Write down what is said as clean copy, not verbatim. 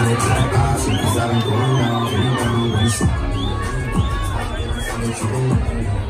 the black option, cause I been going on, everybody when it's